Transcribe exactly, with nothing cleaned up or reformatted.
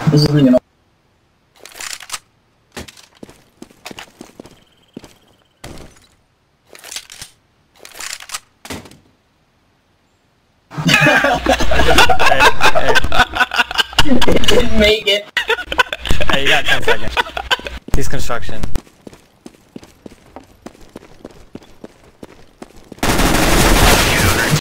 This isn't gonna. It didn't make it. Hey, you got ten seconds. He's construction.